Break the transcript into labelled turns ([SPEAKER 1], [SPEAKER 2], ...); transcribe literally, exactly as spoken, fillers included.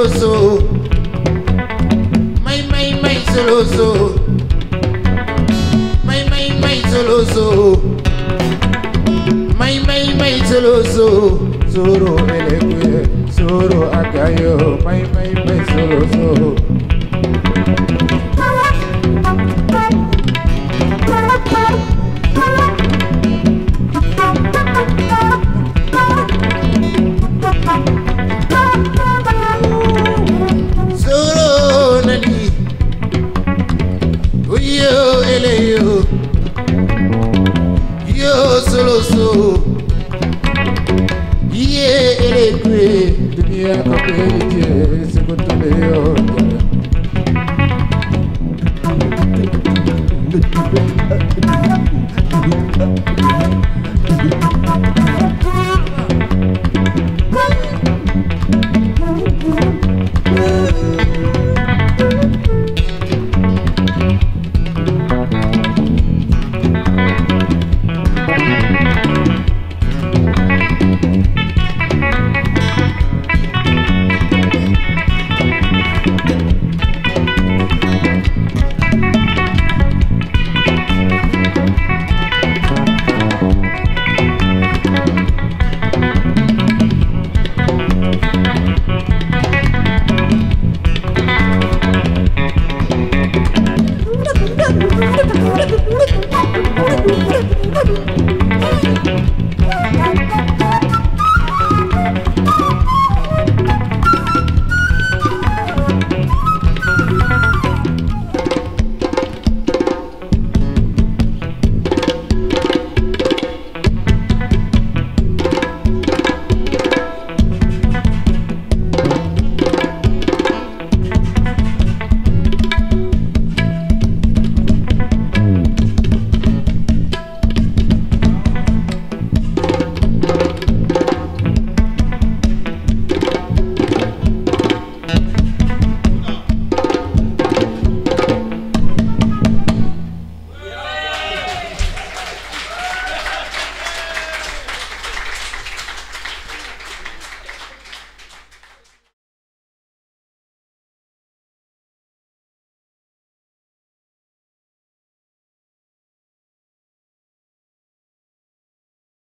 [SPEAKER 1] soloso. May may may soloso. May may may soloso. May may may soloso. Soro elekwe, soro akayo. May may may soloso. Soro nani, yo eleyo, yo soloso, ye elekwe, dunia kapelije, sekutuleo. Good, good, good.